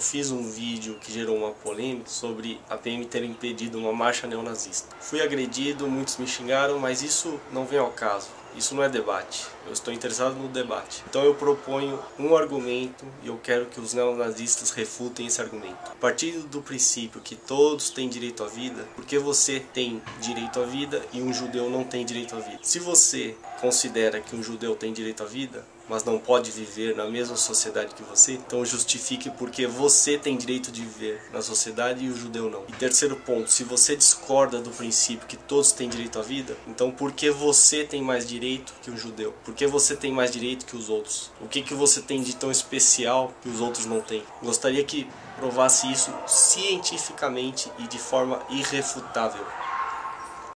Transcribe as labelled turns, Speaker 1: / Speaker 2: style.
Speaker 1: fiz um vídeo que gerou uma polêmica sobre a PM ter impedido uma marcha neonazista. Fui agredido, muitos me xingaram, mas isso não vem ao caso. Isso não é debate. Eu estou interessado no debate. Então eu proponho um argumento e eu quero que os neonazistas refutem esse argumento. A partir do princípio que todos têm direito à vida, por que você tem direito à vida e um judeu não tem direito à vida? Se você considera que um judeu tem direito à vida, mas não pode viver na mesma sociedade que você, então justifique porque você tem direito de viver na sociedade e o judeu não. E terceiro ponto, se você discorda do princípio que todos têm direito à vida, então por que você tem mais direito que um judeu? Por que você tem mais direito que os outros? O que você tem de tão especial que os outros não têm? Gostaria que provasse isso cientificamente e de forma irrefutável.